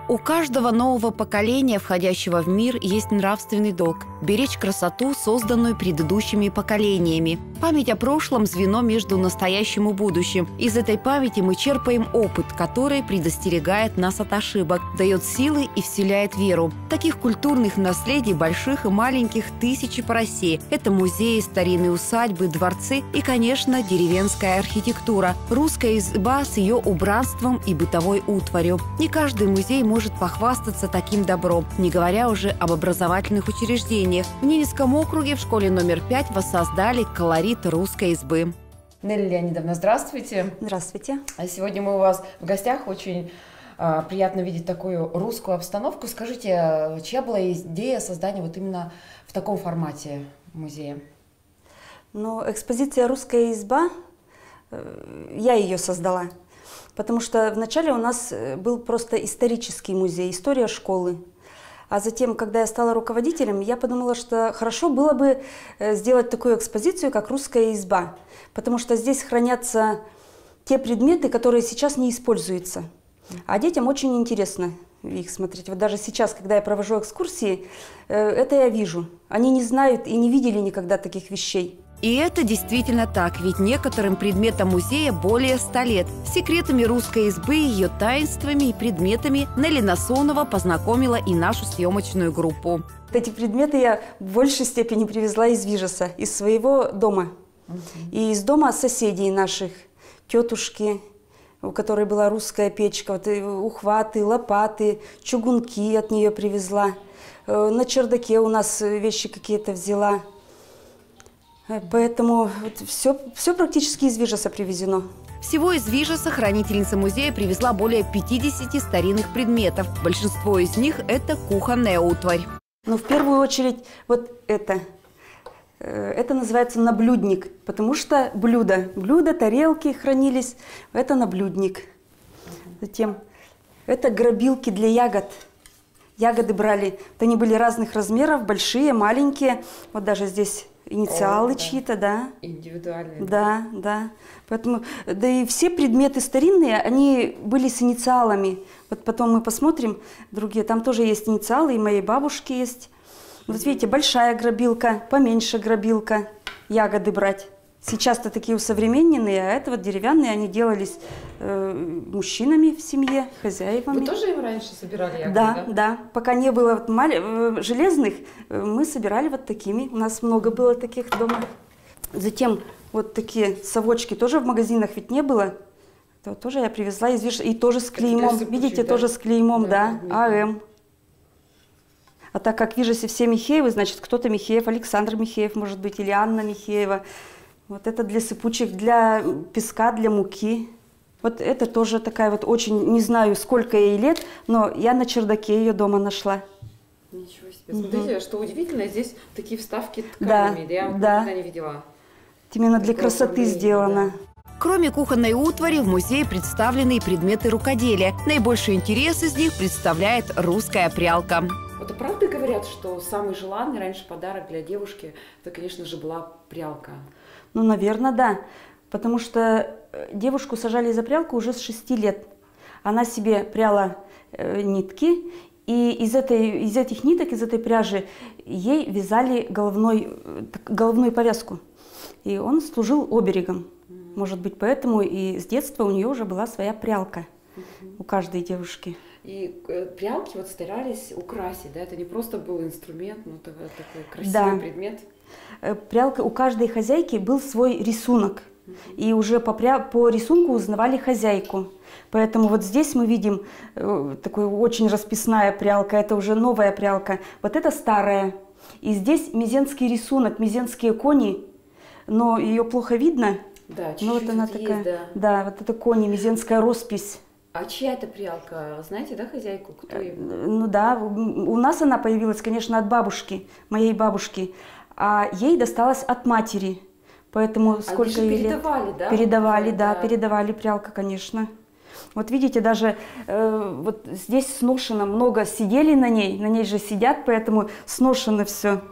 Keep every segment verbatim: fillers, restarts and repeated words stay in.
У каждого нового поколения, входящего в мир, есть нравственный долг – беречь красоту, созданную предыдущими поколениями. Память о прошлом – звено между настоящим и будущим. Из этой памяти мы черпаем опыт, который предостерегает нас от ошибок, дает силы и вселяет веру. Таких культурных наследий, больших и маленьких, тысячи по России. Это музеи, старинные усадьбы, дворцы и, конечно, деревенская архитектура. Русская изба с ее убранством и бытовой утварью. Не каждый музей может может похвастаться таким добром, не говоря уже об образовательных учреждениях. В Ненецком округе в школе номер пять воссоздали колорит русской избы. Нелли Леонидовна, здравствуйте. Здравствуйте. Сегодня мы у вас в гостях. Очень а, приятно видеть такую русскую обстановку. Скажите, чья была идея создания вот именно в таком формате музея? Ну, экспозиция «Русская изба», я ее создала. Потому что вначале у нас был просто исторический музей, история школы. А затем, когда я стала руководителем, я подумала, что хорошо было бы сделать такую экспозицию, как «Русская изба». Потому что здесь хранятся те предметы, которые сейчас не используются. А детям очень интересно их смотреть. Вот даже сейчас, когда я провожу экскурсии, это я вижу. Они не знают и не видели никогда таких вещей. И это действительно так, ведь некоторым предметам музея более ста лет. С секретами русской избы, ее таинствами и предметами Нелли Насонова познакомила и нашу съемочную группу. Эти предметы я в большей степени привезла из Вижеса, из своего дома. Uh-huh. И из дома соседей наших, тетушки, у которой была русская печка, вот, ухваты, лопаты, чугунки от нее привезла. На чердаке у нас вещи какие-то взяла. Поэтому вот все, все практически из Вижеса привезено. Всего из Вижеса хранительница музея привезла более пятидесяти старинных предметов. Большинство из них – это кухонная утварь. Но в первую очередь вот это. Это называется наблюдник, потому что блюда, блюда, тарелки хранились. Это наблюдник. Затем это грабилки для ягод. Ягоды брали. Вот они были разных размеров, большие, маленькие. Вот даже здесь инициалы чьи-то, да. Индивидуальные. Да, да. Поэтому, да и все предметы старинные, они были с инициалами. Вот потом мы посмотрим другие. Там тоже есть инициалы, и моей бабушки есть. Вот видите, большая грабилка, поменьше грабилка. Ягоды брать. Сейчас-то такие усовремененные, а это вот деревянные, они делались э, мужчинами в семье, хозяевами. Вы тоже им раньше собирали ягоды? Да, да, да. Пока не было вот мал... железных, мы собирали вот такими. У нас много было таких дома. Затем вот такие совочки тоже в магазинах ведь не было. Это вот тоже я привезла из Вижеса. И тоже с клеймом. Видите, да? Тоже с клеймом, да, да. АМ. А так как в Вижесе все Михеевы, значит, кто-то Михеев, Александр Михеев, может быть, или Анна Михеева. Вот это для сыпучих, для песка, для муки. Вот это тоже такая вот очень, не знаю, сколько ей лет, но я на чердаке ее дома нашла. Ничего себе. Смотрите, угу. Что удивительно, здесь такие вставки тканями, да, я да. никогда не видела. Именно для красоты сделано. Да. Кроме кухонной утвари, в музее представлены и предметы рукоделия. Наибольший интерес из них представляет русская прялка. Вот правда говорят, что самый желанный раньше подарок для девушки, это, конечно же, была прялка? Ну, наверное, да. Потому что девушку сажали за прялку уже с шести лет. Она себе пряла э, нитки, и из, этой, из этих ниток, из этой пряжи ей вязали головной, головную повязку. И он служил оберегом. Mm-hmm. Может быть, поэтому и с детства у нее уже была своя прялка. Mm-hmm. У каждой девушки. И прялки вот старались украсить, да? Это не просто был инструмент, но такой, такой красивый да. предмет. Прялка, у каждой хозяйки был свой рисунок. И уже по, пря... по рисунку узнавали хозяйку. Поэтому вот здесь мы видим э, такую очень расписная прялка. Это уже новая прялка. Вот это старая. И здесь мезенский рисунок, мезенские кони. Но ее плохо видно. Да, чуть-чуть вот она есть, такая. да. Да, вот это кони, мезенская роспись. А чья это прялка? Знаете, да, хозяйку? Кто ее? Ну да, у нас она появилась, конечно, от бабушки, моей бабушки. А ей досталось от матери. Поэтому сколько ей лет? Передавали, да? Передавали, да, да, передавали прялка, конечно. Вот видите, даже э, вот здесь сношено, много сидели на ней, на ней же сидят, поэтому сношено все.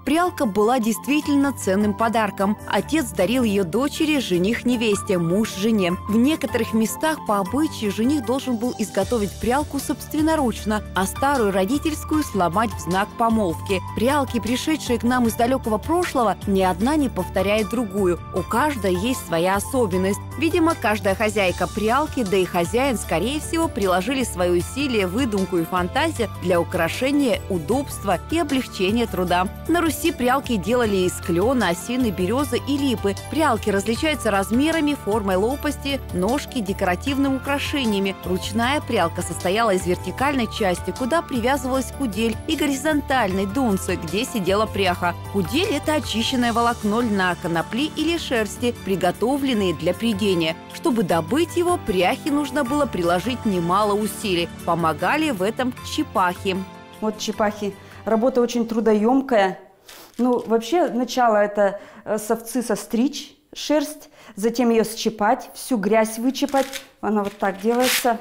Прялка была действительно ценным подарком. Отец дарил ее дочери, жених невесте, муж жене. В некоторых местах по обычаю жених должен был изготовить прялку собственноручно, а старую родительскую сломать в знак помолвки. Прялки, пришедшие к нам из далекого прошлого, ни одна не повторяет другую. У каждой есть своя особенность. Видимо, каждая хозяйка прялки, да и хозяин, скорее всего, приложили свои усилия, выдумку и фантазию для украшения, удобства и облегчения труда. На Руси прялки делали из клена, осины, березы и липы. Прялки различаются размерами, формой лопасти, ножки, декоративными украшениями. Ручная прялка состояла из вертикальной части, куда привязывалась кудель, и горизонтальной дунцы, где сидела пряха. Кудель – это очищенное волокно льна, конопли или шерсти, приготовленные для прядения. Чтобы добыть его, пряхе нужно было приложить немало усилий. Помогали в этом чепахи. Вот чепахи. Работа очень трудоемкая. Ну, вообще, начало – это с овцы состричь шерсть, затем ее счипать, всю грязь вычипать. Она вот так делается.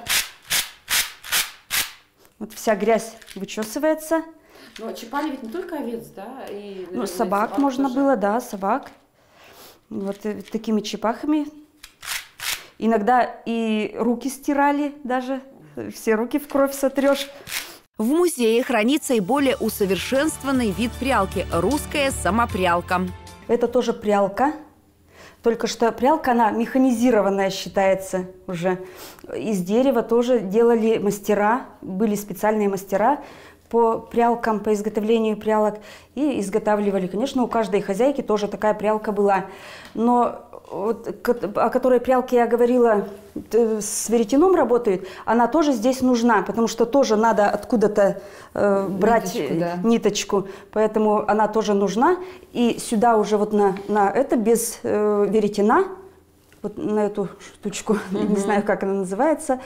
Вот вся грязь вычесывается. Но чипали ведь не только овец, да? И, наверное, ну, собак, собак можно тоже. было, да, собак. Вот такими чепахами. Иногда и руки стирали даже. Все руки в кровь сотрешь. В музее хранится и более усовершенствованный вид прялки – русская самопрялка. Это тоже прялка, только что прялка, она механизированная считается уже. Из дерева тоже делали мастера, были специальные мастера по прялкам, по изготовлению прялок. И изготавливали, конечно, у каждой хозяйки тоже такая прялка была. Но вот, о которой прялке я говорила, с веретеном работает, она тоже здесь нужна, потому что тоже надо откуда-то э, брать ниточку, да. ниточку, поэтому она тоже нужна. И сюда уже вот на, на это без э, веретена, вот на эту штучку, mm-hmm. не знаю, как она называется,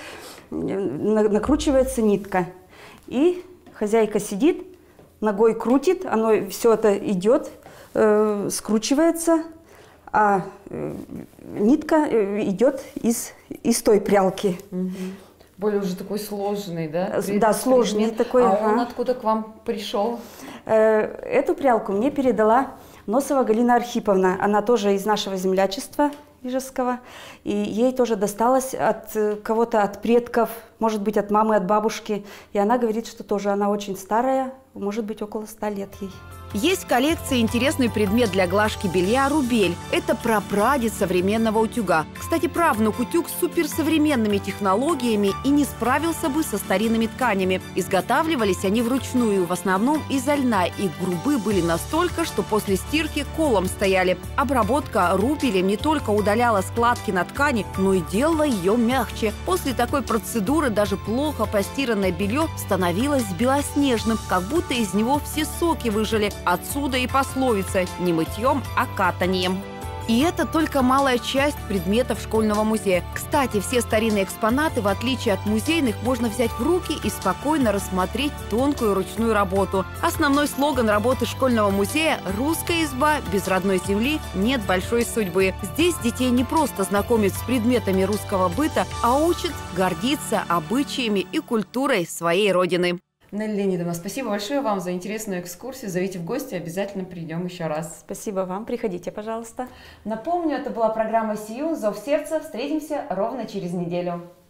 на, накручивается нитка. И хозяйка сидит, ногой крутит, оно все это идет, э, скручивается. А э, нитка э, идет из, из той прялки. Угу. Более уже такой сложный, да? Да, сложный такой. А ага. он откуда к вам пришел? Э, эту прялку мне передала Носова Галина Архиповна. Она тоже из нашего землячества Ижевского. И ей тоже досталось от кого-то, от предков, может быть, от мамы, от бабушки. И она говорит, что тоже она очень старая, может быть, около ста лет ей. Есть в коллекции интересный предмет для глажки белья – рубель. Это прапрадед современного утюга. Кстати, правнук утюг с суперсовременными технологиями и не справился бы со старинными тканями. Изготавливались они вручную, в основном изо льна, и грубы были настолько, что после стирки колом стояли. Обработка рубелем не только удаляла складки на ткани, но и делала ее мягче. После такой процедуры даже плохо постиранное белье становилось белоснежным, как будто из него все соки выжили. Отсюда и пословица «не мытьем, а катаньем». И это только малая часть предметов школьного музея. Кстати, все старинные экспонаты, в отличие от музейных, можно взять в руки и спокойно рассмотреть тонкую ручную работу. Основной слоган работы школьного музея – «Русская изба, без родной земли нет большой судьбы». Здесь детей не просто знакомят с предметами русского быта, а учат гордиться обычаями и культурой своей родины. Нелли Леонидовна, спасибо большое вам за интересную экскурсию. Зовите в гости, обязательно придем еще раз. Спасибо вам, приходите, пожалуйста. Напомню, это была программа «Сию. Зов сердца». Встретимся ровно через неделю.